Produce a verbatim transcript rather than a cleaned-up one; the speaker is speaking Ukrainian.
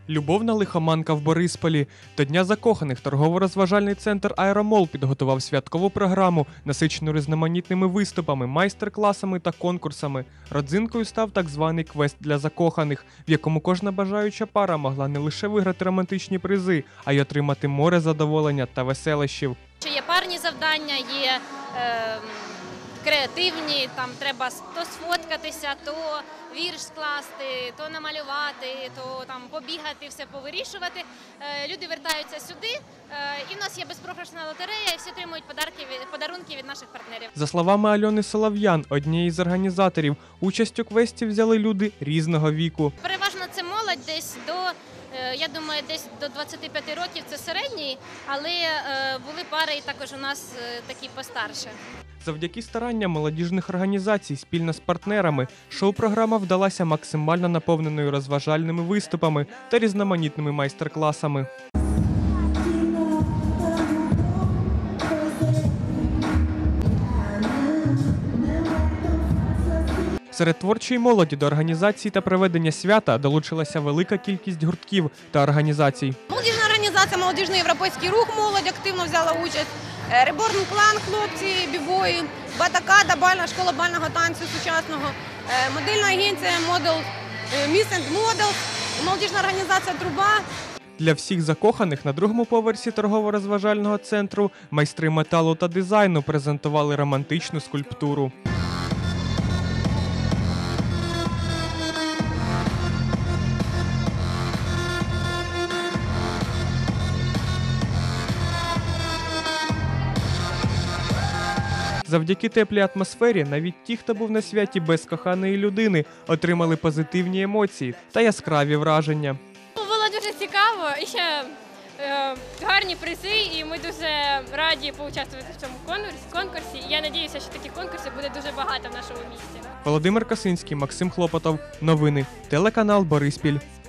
Любовна лихоманка в Борисполі. До Дня закоханих торгово-розважальний центр «Аеромол» підготував святкову програму, насичену різноманітними виступами, майстер-класами та конкурсами. Родзинкою став так званий квест для закоханих, в якому кожна бажаюча пара могла не лише виграти романтичні призи, а й отримати море задоволення та веселощів. Є парні завдання, є е, креативні, там треба то сфоткатися, то вірш скласти, то намалювати, то там побігати, все повирішувати. Е, люди вертаються сюди, е, і в нас є безпрограшна лотерея, і всі отримують подарки, подарунки від наших партнерів. За словами Альони Солов'ян, однієї з організаторів, участь у квесті взяли люди різного віку. Переважно це молодь десь до, я думаю, десь до двадцяти п'яти років, це середній, але були пари і також у нас такі постарше. Завдяки старанням молодіжних організацій спільно з партнерами шоу-програма вдалася максимально наповненою розважальними виступами та різноманітними майстер-класами. Серед творчої молоді до організації та проведення свята долучилася велика кількість гуртків та організацій. Молодіжна організація «Молодіжний європейський рух молодь» активно взяла участь. Реборн клан, хлопці, бібої, Батакада, бальна школа бального танцю сучасного, модельна агенція Model, Miss and Model, молодіжна організація «Труба». Для всіх закоханих на другому поверсі торгово-розважального центру майстри металу та дизайну презентували романтичну скульптуру. Завдяки теплій атмосфері навіть ті, хто був на святі без коханої людини, отримали позитивні емоції та яскраві враження. Було дуже цікаво, і ще е, гарні призи, і ми дуже раді поучаствувати в цьому конкурсі. І я сподіваюся, що таких конкурсів буде дуже багато в нашому місті. Володимир Косинський, Максим Хлопотов. Новини. Телеканал Бориспіль.